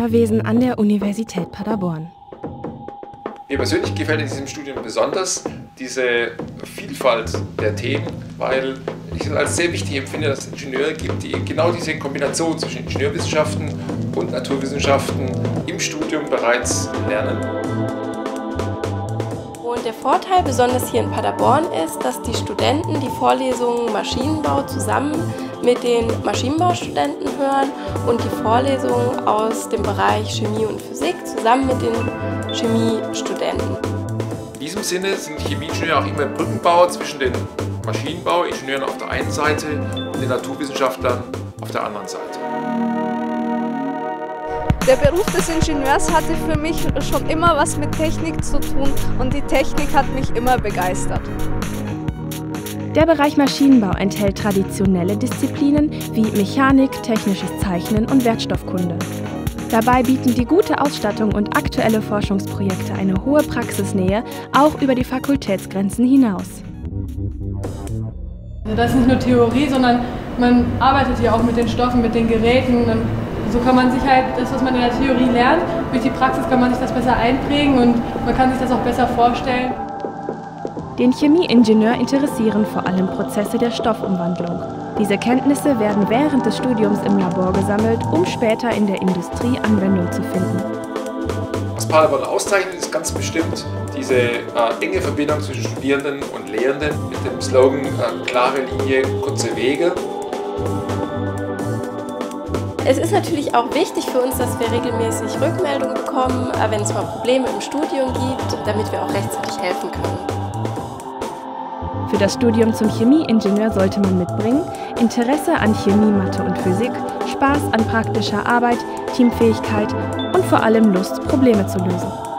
Ingenieurwesen an der Universität Paderborn. Mir persönlich gefällt in diesem Studium besonders diese Vielfalt der Themen, weil ich es als sehr wichtig empfinde, dass es Ingenieure gibt, die genau diese Kombination zwischen Ingenieurwissenschaften und Naturwissenschaften im Studium bereits lernen. Und der Vorteil, besonders hier in Paderborn, ist, dass die Studenten die Vorlesungen Maschinenbau zusammen mit den Maschinenbaustudenten hören und die Vorlesungen aus dem Bereich Chemie und Physik zusammen mit den Chemiestudenten. In diesem Sinne sind Chemieingenieure auch immer Brückenbauer zwischen den Maschinenbauingenieuren auf der einen Seite und den Naturwissenschaftlern auf der anderen Seite. Der Beruf des Ingenieurs hatte für mich schon immer was mit Technik zu tun und die Technik hat mich immer begeistert. Der Bereich Maschinenbau enthält traditionelle Disziplinen wie Mechanik, technisches Zeichnen und Wertstoffkunde. Dabei bieten die gute Ausstattung und aktuelle Forschungsprojekte eine hohe Praxisnähe, auch über die Fakultätsgrenzen hinaus. Das ist nicht nur Theorie, sondern man arbeitet ja auch mit den Stoffen, mit den Geräten. Und so kann man sich halt das, was man in der Theorie lernt, durch die Praxis kann man sich das besser einprägen und man kann sich das auch besser vorstellen. Den Chemieingenieur interessieren vor allem Prozesse der Stoffumwandlung. Diese Kenntnisse werden während des Studiums im Labor gesammelt, um später in der Industrie Anwendung zu finden. Was Paderborn auszeichnet, ist ganz bestimmt diese enge Verbindung zwischen Studierenden und Lehrenden mit dem Slogan klare Linie, kurze Wege. Es ist natürlich auch wichtig für uns, dass wir regelmäßig Rückmeldungen bekommen, wenn es mal Probleme im Studium gibt, damit wir auch rechtzeitig helfen können. Für das Studium zum Chemieingenieur sollte man mitbringen Interesse an Chemie, Mathe und Physik, Spaß an praktischer Arbeit, Teamfähigkeit und vor allem Lust, Probleme zu lösen.